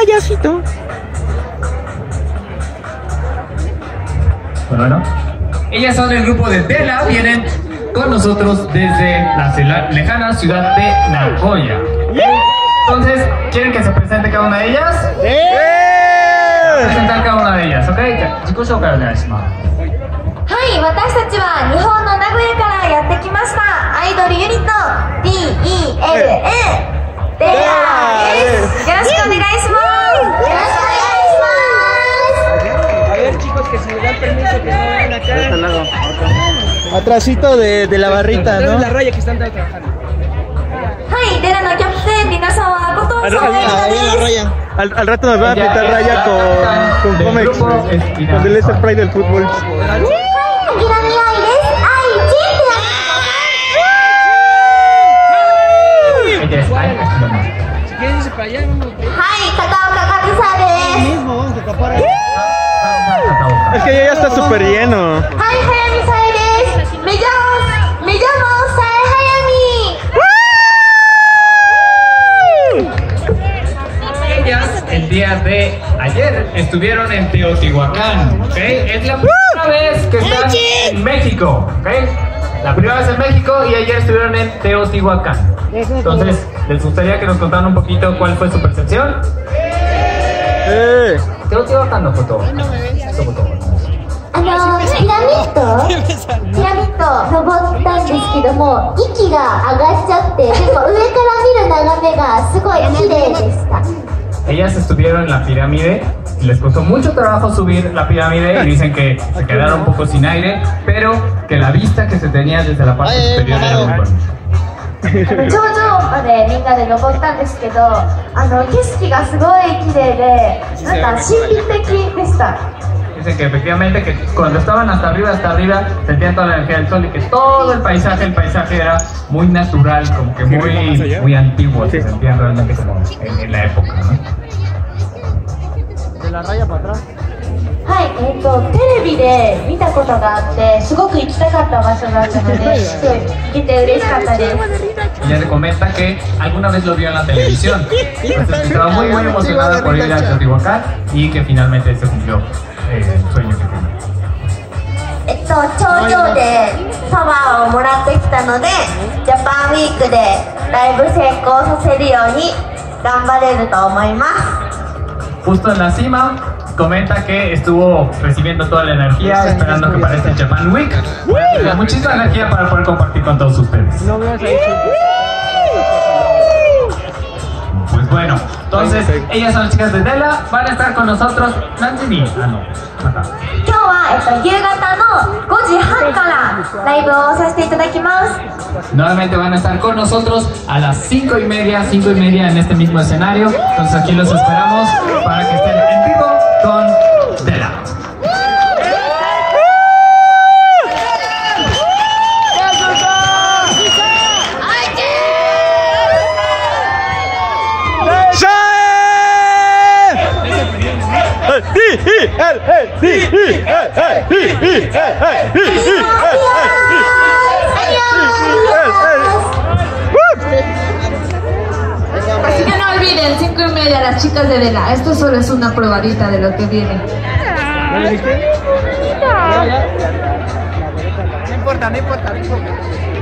payasito. Bueno, ellas son el grupo de Dela, vienen con nosotros desde la lejana ciudad de Nagoya. Entonces, ¿quieren que se presente cada una de ellas? Presentar cada una de ellas, ¿ok? 自己紹介お願いします。 はい、私たちは日本の名古屋からやってきましたアイドルユニット DELA デラです。よろしくお願いします。よろしくお願いします。 A ver, chicos, que si me dan permiso que no vayan acá. Atrasito de la barrita, ¿no? La raya que están trabajando. はい、デラのキャプテン皆様後藤さんです。 Al rato nos van a pintar raya con Comex, con el spray del fútbol. Es que ya está súper lleno. El día de ayer estuvieron en Teotihuacán, ¿ok? Es la primera vez que están en México, ¿ok? La primera vez en México y ayer estuvieron en Teotihuacán. Entonces, ¿les gustaría que nos contaran un poquito cuál fue su percepción? Teotihuacán no fue todo. ピラミッド登ったんですけども息が上がっちゃってでも上から見る眺めがすごい綺麗でした。 Ellas estuvieron en la pirámide, les costó mucho trabajo subir la pirámide y dicen que se quedaron un poco sin aire, pero que la vista que se tenía desde la parte superior era muy bonita. 頂上までみんなで登ったんですけど景色がすごい綺麗でなんか神秘的でした。 Dicen que efectivamente que cuando estaban hasta arriba sentían toda la energía del sol y que todo el paisaje era muy natural, como que muy antiguo, se sentían realmente como en la época, ¿no? De la raya para atrás. はい、テレビで見たことがあってすごく行きたかった場所だったのですごい行けて嬉しかったです。 Ella se comenta que alguna vez lo vio en la televisión, entonces estaba muy emocionada por ir a Teotihuacán y que finalmente se cumplió el sueño que tenía. 頂上でパワーをもらってきたのでジャパンウィークでライブ成功させるように頑張れると思います。 Justo en la cima comenta que estuvo recibiendo toda la energía, esperando que para este Japan Week muchísima energía para poder compartir con todos ustedes. Pues bueno, entonces ellas son las chicas de Dela, van a estar con nosotros. Nancy, no, acá. 今日は夕方の5時半からライブをさせていただきます。 Nuevamente van a estar con nosotros a las 5:30 en este mismo escenario. Entonces aquí los esperamos para que estén en vivo con Dela. Así que no olviden, 5:30 las chicas de Dela. Esto solo es una probadita de lo que viene. No importa.